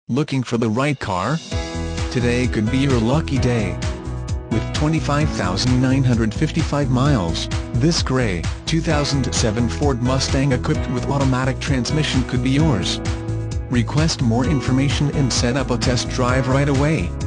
Looking for the right car? Today could be your lucky day. With 25,955 miles, this gray, 2007 Ford Mustang equipped with automatic transmission could be yours. Request more information and set up a test drive right away.